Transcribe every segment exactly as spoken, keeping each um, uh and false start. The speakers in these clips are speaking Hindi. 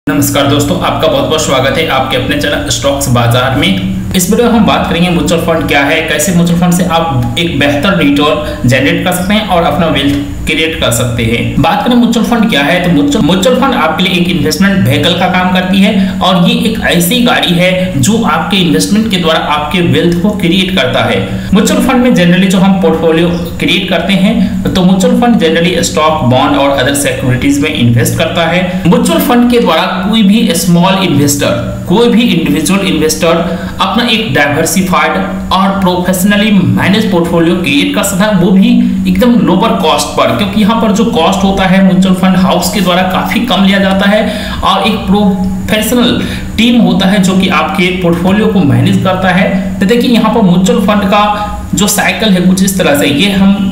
नमस्कार दोस्तों, आपका बहुत बहुत स्वागत है आपके अपने चैनल स्टॉक्स बाजार में। इस वीडियो में हम बात करेंगे म्यूचुअल फंड क्या है, कैसे म्यूचुअल फंड से आप एक बेहतर रिटर्न जनरेट कर सकते हैं और अपना वेल्थ क्रिएट कर सकते हैं। बात करें म्यूचुअल फंड क्या है, तो म्यूचुअल म्यूचुअल फंड आपके लिए एक इन्वेस्टमेंट व्हीकल का काम करती है और ये एक ऐसी गाड़ी है जो आपके इन्वेस्टमेंट के द्वारा आपके वेल्थ को क्रिएट करता है। म्यूचुअल फंड में जनरली जो हम पोर्टफोलियो क्रिएट करते हैं, तो mutual fund generally stock, bond और अदर सिक्योरिटीज में इन्वेस्ट करता है। म्यूचुअल फंड के द्वारा कोई भी स्मॉल इन्वेस्टर, कोई भी इंडिविजुअल इन्वेस्टर अपना एक डाइवर्सिफाइड और प्रोफेशनली मैनेज पोर्टफोलियो क्रिएट कर सकता है, वो भी एकदम लोअर कॉस्ट पर, क्योंकि यहाँ पर जो कॉस्ट होता है म्यूचुअल फंड हाउस के द्वारा काफी कम लिया जाता है और एक प्रोफेशनल टीम होता है जो कि आपके पोर्टफोलियो को मैनेज करता है। तो देखिए यहाँ पर म्यूचुअल फंड का जो साइकिल है कुछ इस तरह से, ये हम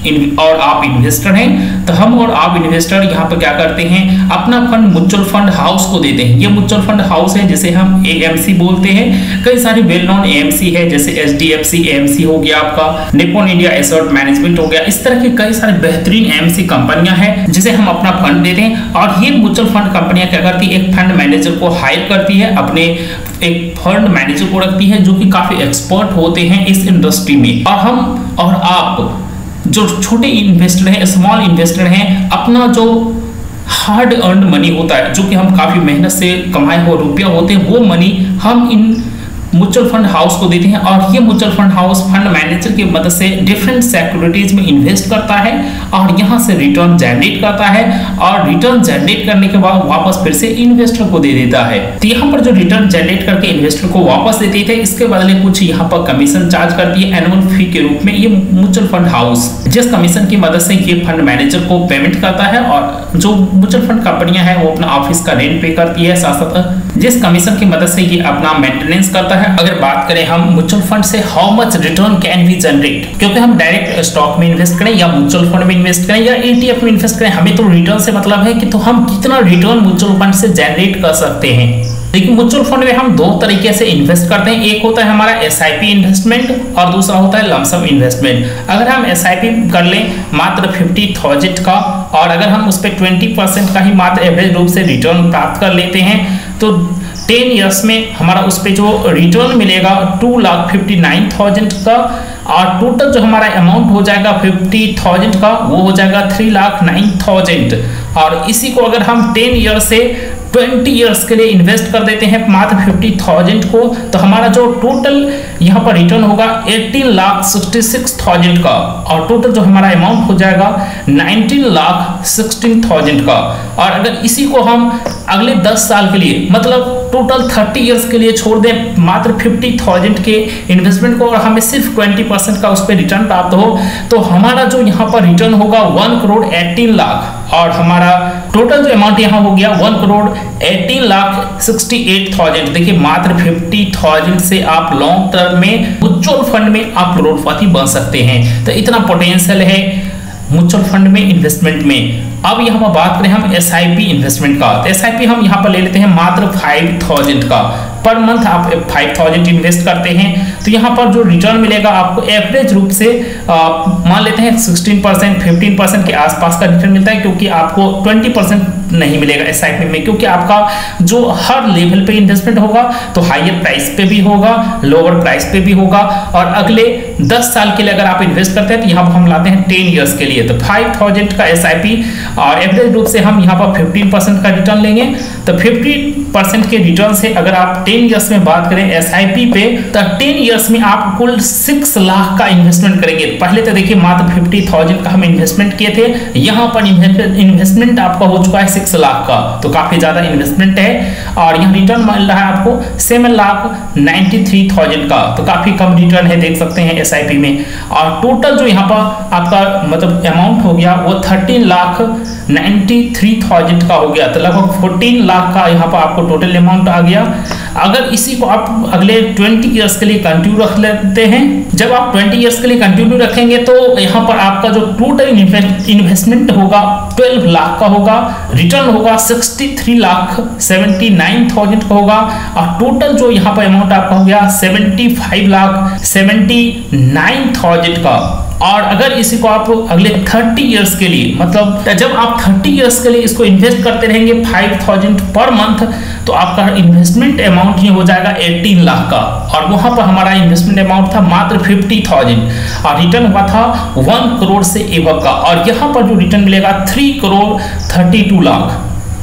और आप इन्वेस्टर हैं, तो हम और आप इन्वेस्टर यहाँ पर क्या करते हैं, अपना फंड म्यूचुअल फंड हाउस को देते हैं। ये म्यूचुअल फंड हाउस है जिसे हम ए एम सी बोलते हैं। कई सारी well known A M C है, जैसे H D F C A M C हो गया, आपका निप्पॉन इंडिया एसेट मैनेजमेंट हो गया। इस तरह की कई सारी बेहतरीन ए एम सी कंपनियां हैं जिसे हम अपना फंड देते हैं। और ये म्यूचुअल फंड कंपनियां क्या करती है, एक फंड मैनेजर को हायर करती है, अपने एक फंड मैनेजर को रखती है जो कि काफी एक्सपर्ट होते हैं इस इंडस्ट्री में। और हम और आप जो छोटे इन्वेस्टर हैं, स्मॉल इन्वेस्टर हैं, अपना जो हार्ड अर्न मनी होता है, जो कि हम काफी मेहनत से कमाए हुए रुपया होते हैं, वो मनी हम इन म्यूचुअल फंड हाउस को देते हैं। और ये mutual fund house fund manager की मदद से डिफरेंट सिक्योरिटीज में इन्वेस्ट करता है और यहाँ से रिटर्न जनरेट करता है और रिटर्न जनरेट करने के बाद वापस फिर से इन्वेस्टर को दे देता है। तो यहाँ पर जो रिटर्न जनरेट करके इन्वेस्टर को वापस देते थे, इसके बदले कुछ यहाँ पर कमीशन चार्ज करती है एनुअल फी के रूप में ये म्यूचुअल फंड हाउस, जिस कमीशन की मदद से ये फंड मैनेजर को पेमेंट करता है। और जो म्यूचुअल फंड कंपनियां हैं वो अपना ऑफिस का रेंट पे करती है, साथ साथ जिस कमीशन की मदद से ये अपना मेंटेनेंस करता है। अगर बात करें हम म्यूचुअल फंड से how much return can be generate, क्योंकि हम डायरेक्ट स्टॉक में इन्वेस्ट करें या म्यूचुअल फंड में इन्वेस्ट करें या ई टी एफ में इन्वेस्ट करें, हमें तो रिटर्न से मतलब है कि तो हम कितना रिटर्न म्यूचुअल फंड से जनरेट कर सकते हैं। लेकिन म्यूचुअल फंड में हम दो तरीके से इन्वेस्ट करते हैं, एक होता है हमारा एस आई पी इन्वेस्टमेंट और दूसरा होता है लमसम इन्वेस्टमेंट। अगर हम एस आई पी कर लें मात्र फिफ्टी थाउजेंड का और अगर हम उस पर ट्वेंटी परसेंट का ही मात्र एवरेज रूप से रिटर्न प्राप्त कर लेते हैं, तो टेन ईयर्स में हमारा उस पर जो रिटर्न मिलेगा two lakh fifty nine thousand का और टोटल जो हमारा अमाउंट हो जाएगा फिफ्टी थाउजेंड का वो हो जाएगा थ्री लाख नाइन थाउजेंड। और इसी को अगर हम टेन ईयर से ट्वेंटी इयर्स के लिए इन्वेस्ट कर देते हैं मात्र फिफ्टी थाउजेंड को, तो हमारा जो टोटल यहाँ पर रिटर्न होगा eighteen lakh sixty six thousand का और टोटल जो हमारा अमाउंट हो जाएगा नाइनटीन लाख सिक्सटीन थाउजेंड का। और अगर इसी को हम अगले दस साल के लिए मतलब टोटल थर्टी इयर्स के लिए छोड़ दें मात्र फिफ्टी थाउजेंड के इन्वेस्टमेंट को और हमें सिर्फ ट्वेंटी परसेंट का उस पर रिटर्न प्राप्त हो, तो हमारा जो यहाँ पर रिटर्न होगा वन करोड़ एटीन लाख और हमारा टोटल जो अमाउंट यहाँ हो गया one crore eighteen lakh sixty eight thousand. देखिए मात्र फिफ्टी थाउजेंड से आप लॉन्ग टर्म में म्यूचुअल फंड में आप करोड़पति बन सकते हैं। तो इतना पोटेंशियल है म्यूचुअल फंड में इन्वेस्टमेंट में। अब यहाँ पर बात करें हम एस आई पी इन्वेस्टमेंट का, तो एस आई पी हम यहाँ पर ले लेते हैं मात्र फाइव थाउजेंड का। पर मंथ आप फाइव थाउजेंड इन्वेस्ट करते हैं तो यहाँ पर जो रिटर्न मिलेगा आपको एवरेज रूप से मान लेते हैं सिक्सटीन परसेंट फिफ्टीन परसेंट के आसपास का रिटर्न मिलता है, क्योंकि आपको ट्वेंटी परसेंट नहीं मिलेगा एस आई पी में, क्योंकि आपका जो हर लेवल पे इन्वेस्टमेंट होगा तो हायर प्राइस पे भी होगा, लोअर प्राइस पे भी होगा। और अगले दस साल के लिए अगर आप इन्वेस्ट करते हैं तो यहाँ पर हम लाते हैं टेन ईयर्स के लिए, तो फाइव थाउजेंड का एस आई पी और एवरेज रूप से हम यहाँ पर फिफ्टीन परसेंट का रिटर्न लेंगे। तो फिफ्टी परसेंट के रिटर्न से अगर आप टेन ईयर्स में बात करें एस आई पी पे, तो टेन ईयर्स में आप कुल सिक्स लाख का इन्वेस्टमेंट करेंगे। पहले तो देखिए मात्र फिफ्टी थाउजेंड का हम इन्वेस्टमेंट किए थे, यहाँ पर इन्वेस्टमेंट आपका हो चुका है सिक्स लाख का, तो काफी ज्यादा इन्वेस्टमेंट है। और यहाँ रिटर्न मिल रहा है आपको seven lakh ninety three thousand का, तो काफी कम रिटर्न है, देख सकते हैं एस आई पी में। और टोटल जो यहाँ पर आपका मतलब अमाउंट हो गया वो thirteen lakh ninety three thousand का हो गया, तो लगभग फोर्टीन लाख का यहाँ पर आपको टोटल अमाउंट आ गया। अगर इसी को आप अगले ट्वेंटी इयर्स के लिए कंटिन्यू रख लेते हैं, जब आप ट्वेंटी इयर्स के लिए कंटिन्यू रखेंगे तो यहाँ पर आपका जो टोटल इन्वेस्टमेंट होगा ट्वेल्व लाख का होगा, रिटर्न होगा sixty three lakh seventy nine thousand का होगा और टोटल जो यहाँ पर अमाउंट आपका हो गया seventy five lakh seventy nine thousand का। और अगर इसी को आप अगले थर्टी इयर्स के लिए, मतलब जब आप थर्टी इयर्स के लिए इसको इन्वेस्ट करते रहेंगे फाइव थाउजेंड पर मंथ, तो आपका इन्वेस्टमेंट अमाउंट ही हो जाएगा एटीन लाख का। और वहां पर हमारा इन्वेस्टमेंट अमाउंट था मात्र फिफ्टी थाउजेंड और रिटर्न हुआ था वन करोड़ से एबव का। और यहाँ पर जो रिटर्न मिलेगा three crore thirty two lakh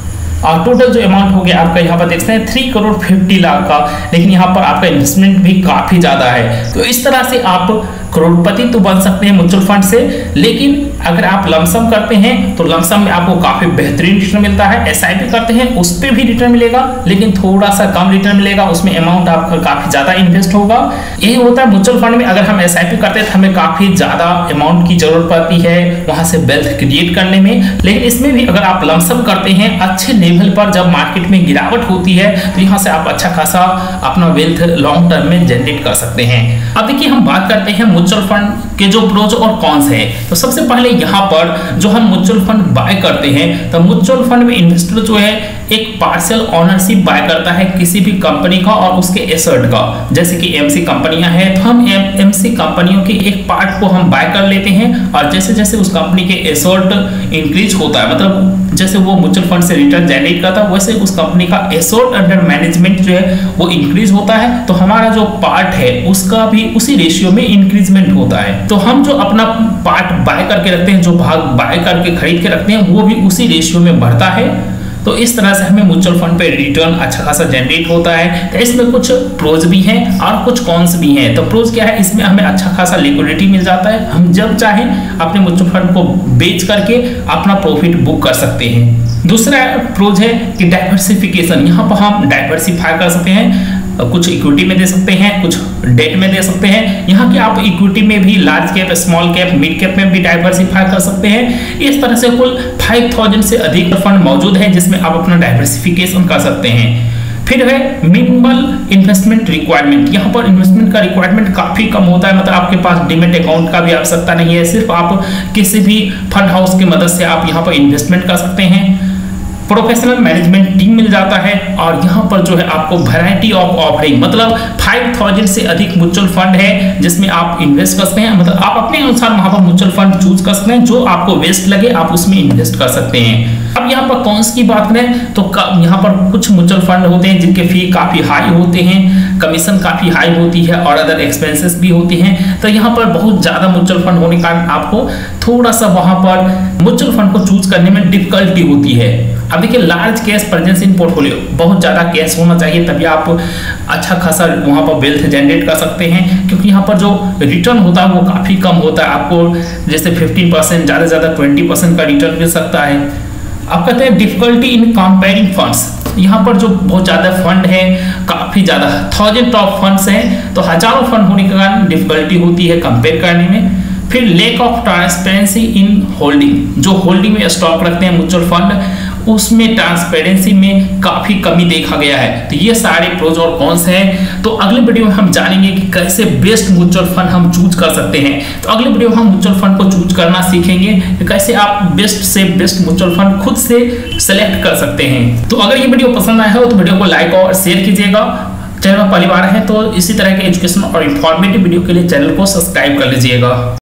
और टोटल जो अमाउंट हो गया आपका यहाँ पर देख सकते हैं थ्री करोड़ फिफ्टी लाख का। लेकिन यहाँ पर आपका इन्वेस्टमेंट भी काफी ज्यादा है। तो इस तरह से आप करोड़पति तो बन सकते हैं म्यूचुअल फंड से, लेकिन अगर आप लमसम करते हैं तो लमसम में आपको काफी बेहतरीन रिटर्न मिलता है। एसआईपी करते हैं उस पर भी रिटर्न मिलेगा, लेकिन थोड़ा सा कम रिटर्न मिलेगा, उसमें अमाउंट आपका काफी ज्यादा इन्वेस्ट होगा। यही होता है म्यूचुअल फंड में। अगर हम एसआईपी करते हैं तो हमें काफी ज्यादा अमाउंट की जरूरत पड़ती है वहां से वेल्थ क्रिएट करने में। लेकिन इसमें भी अगर आप लमसम करते हैं अच्छे लेवल पर, जब मार्केट में गिरावट होती है तो यहाँ से आप अच्छा खासा अपना वेल्थ लॉन्ग टर्म में जनरेट कर सकते हैं। अब देखिए हम बात करते हैं म्यूचुअल फंड के जो प्रोज और कॉन्स है। तो सबसे पहले यहाँ पर जो हम म्यूचुअल फंड बाय करते हैं, तो म्यूचुअल फंड में इन्वेस्टर जो है एक पार्शियल ओनरशिप बाय करता है किसी भी कंपनी का और उसके एसेट का। जैसे कि एमसी कंपनियां हैं तो हम एमसी कंपनियों के एक पार्ट को हम बाय कर लेते हैं और जैसे जैसे उस कंपनी के एसेट इंक्रीज होता है, मतलब जैसे वो म्यूचुअल फंड से रिटर्न जनरेट करता है, वैसे उस कंपनी का एसेट अंडर मैनेजमेंट जो है वो इंक्रीज होता है। तो हमारा जो पार्ट है उसका भी उसी रेशियो में इंक्रीजमेंट होता है। तो हम जो अपना पार्ट बाय करके रखते हैं, जो भाग बाय करके खरीद के रखते हैं, वो भी उसी रेशियो में बढ़ता है। तो इस तरह से हमें म्यूचुअल फंड पे रिटर्न अच्छा खासा जनरेट होता है। तो इसमें कुछ प्रोज भी हैं और कुछ कॉन्स भी हैं। तो प्रोज क्या है, इसमें हमें अच्छा खासा लिक्विडिटी मिल जाता है। हम जब चाहें अपने म्यूचुअल फंड को बेच करके अपना प्रॉफिट बुक कर सकते हैं। दूसरा प्रोज है कि डाइवर्सिफिकेशन। यहाँ पर हम डाइवर्सिफाई कर सकते हैं, कुछ इक्विटी में दे सकते हैं, कुछ डेट में दे सकते हैं। यहाँ की आप इक्विटी में भी large cap, small cap, mid cap में भी डाइवर्सिफाई कर सकते हैं। इस तरह से कुल फाइव थाउजेंड से अधिक फंड मौजूद है जिसमें आप अपना डाइवर्सिफिकेशन कर सकते हैं। फिर है मिनिमल इन्वेस्टमेंट रिक्वायरमेंट। यहाँ पर इन्वेस्टमेंट का रिक्वायरमेंट काफी कम होता है, मतलब आपके पास डीमेट अकाउंट का भी आवश्यकता नहीं है। सिर्फ आप किसी भी फंड हाउस की मदद से आप यहाँ पर इन्वेस्टमेंट कर सकते हैं। प्रोफेशनल मैनेजमेंट टीम मिल जाता है और यहाँ पर जो है आपको वैरायटी ऑफ ऑफरिंग, मतलब फाइव थाउजेंड से अधिक म्यूचुअल फंड है जिसमें आप इन्वेस्ट कर सकते हैं। मतलब आप अपने अनुसार वहां पर म्यूचुअल फंड चूज कर सकते हैं, जो आपको बेस्ट लगे आप उसमें इन्वेस्ट कर सकते हैं। अब यहाँ पर कॉन्स की बात करें तो यहाँ पर कुछ म्यूचुअल फंड होते हैं जिनके फी काफी हाई होते हैं, कमीशन काफी हाई होती है और अदर एक्सपेंसेस भी होते हैं। तो यहाँ पर बहुत ज्यादा म्यूचुअल फंड होने के कारण आपको थोड़ा सा वहां पर म्यूचुअल फंड को चूज करने में डिफिकल्टी होती है। अब देखिए large cash presence in portfolio, बहुत ज्यादा कैश होना चाहिए तभी आप अच्छा खासा वहां पर वेल्थ जनरेट कर सकते हैं, क्योंकि यहाँ पर जो रिटर्न होता है वो काफी कम होता है। आपको जैसे फिफ्टीन परसेंट ज्यादा से ज्यादा ट्वेंटी परसेंट का रिटर्न मिल सकता है। आप कहते हैं डिफिकल्टी इन कंपेयरिंग फंड्स। यहाँ पर जो बहुत ज्यादा फंड है, काफी ज्यादा थाउजेंड ऑफ फंड्स हैं, तो हजारों फंड होने के कारण डिफिकल्टी होती है कंपेयर करने में। फिर lack of transparency in holding, जो होल्डिंग में स्टॉक रखते हैं म्यूचुअल फंड उसमें ट्रांसपेरेंसी में काफी कमी देखा गया है। तो ये सारे प्रोज और कॉन्स हैं। तो अगले वीडियो में हम जानेंगे कि कैसे बेस्ट म्यूचुअल फंड हम चूज कर सकते हैं। तो अगले वीडियो में हम म्यूचुअल फंड को चूज करना सीखेंगे कि कैसे आप बेस्ट से बेस्ट म्यूचुअल फंड खुद से सेलेक्ट कर सकते हैं। तो अगर ये वीडियो पसंद आया हो तो वीडियो को लाइक और शेयर कीजिएगा। चैनल में पहली बार है तो इसी तरह के एजुकेशन और इंफॉर्मेटिव वीडियो के लिए चैनल को सब्सक्राइब कर लीजिएगा।